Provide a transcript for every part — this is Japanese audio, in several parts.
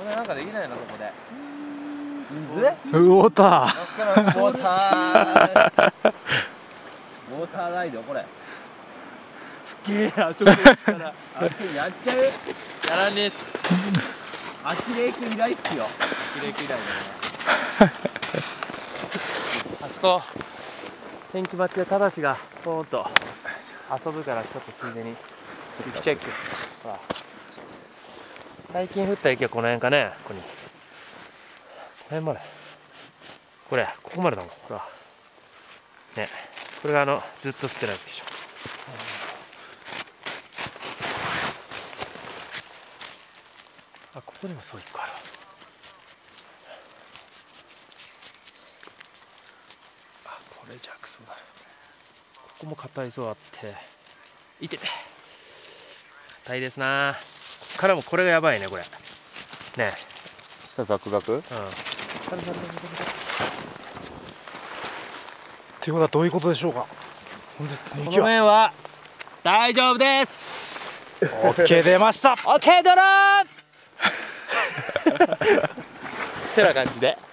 これなんかできないのそこで。 水？ ウォーター。 ウォーター。ウォーターライドこれ。 すげえあそこ行ったら。 やっちゃう？ やらねえっす。 アキレイク以来っすよ。 アキレイク以来だね。あそこ天気待ちでただしがポーンと遊ぶからちょっとついでに雪チェックです。ほら最近降った雪はこの辺かね。ここにこの辺までここまでだもん。ほらね、これがずっと降ってないでしょ。あ、ここにもそう一個ある。あ、これじゃクソだ。ここも硬い層あっていてて硬いですな。こっからもこれがやばいねこれね。 下ガクガク？ うん。 ということはどういうことでしょうか。 この面は大丈夫です。 オッケー出ました。 オッケードローってな感じで。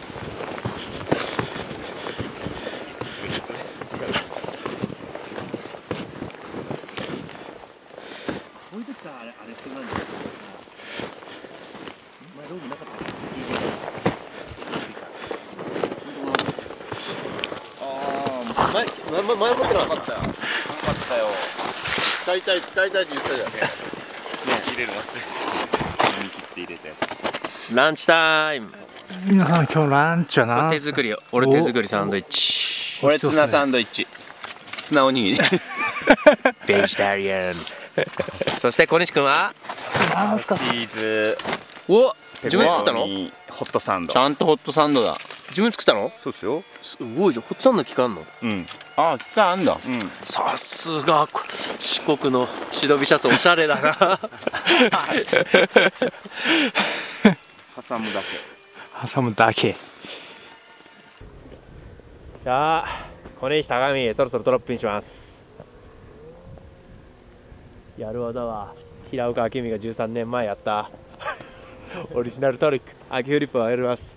こういう時さ、あれしてなんだよ。前ログなかったっけ？前持ってなかったよ。なかったよ。使いたいって言ったじゃん。 入れるます。見切って入れて。 ランチタイム。 皆さん今日ランチは何？ 手作りよ。俺手作りサンドイッチ。 俺ツナサンドイッチ。ツナおにぎり。 ベジタリアン。そして小西君は何すか。 チーズ。 お、自分で作ったの？ ホットサンド。 ちゃんとホットサンドだ。自分で作ったの？ そうですよ。 すごいじゃん。ホットサンド期間の？ うん。あ、期間あんだ。うん。 さすが四国のシドビシャスおしゃれだな。 挟むだけ。 挟むだけ。 じゃあ小西高見そろそろドロップインします。やる技は平岡明美が13年前やったオリジナルトリック秋フリップをやります。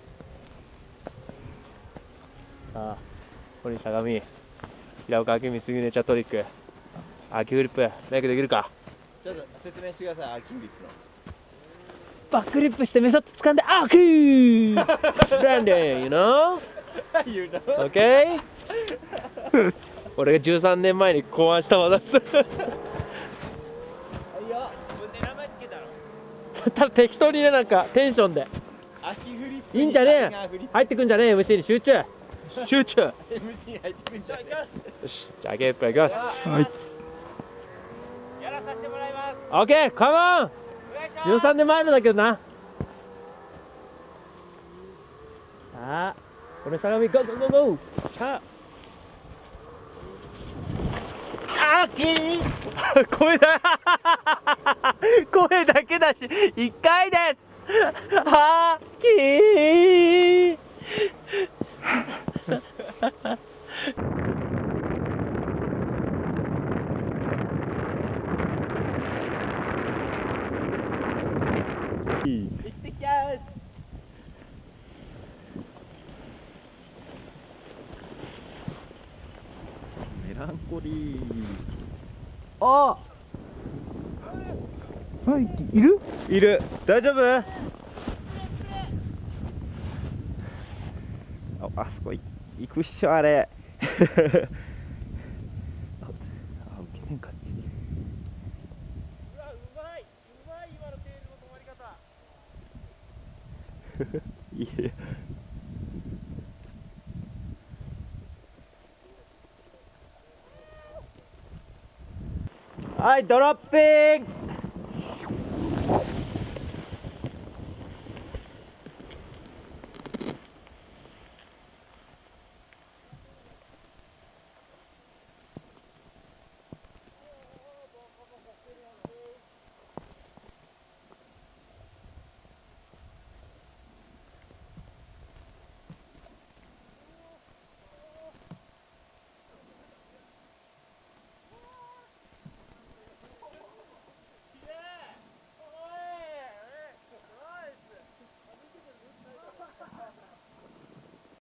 さあ小西高見平岡明美シグネチャートリック秋フリップメイクできるか。 ちょっと説明してください。秋フリップの。 バックリップしてメソッド掴んでアクーランデン you know? OK? 俺が13年前に考案した技です。 いいよ。自分で名前つけたの。 ただ適当にね、なんかテンションで秋フリップ。 いいんじゃねえ、入ってくんじゃねえ、MC に集中集中。 MC に入ってくんじゃねえ。 よし、じゃあゲップいきます。 はい。 やらさせてもらいます。 OK カモン。13年前のだけどな。さあこの相模ゴーゴーゴーゴー。さあ声だ声だけだし1回です。はーきー行ってきます。 メランコリー。 ああ、いる？ いる。大丈夫？あそこ行くっしょあれ。あ、受けへんかっち。 うわ、うまい今のテールの止まり方。 いえ。はい、ドロッピング。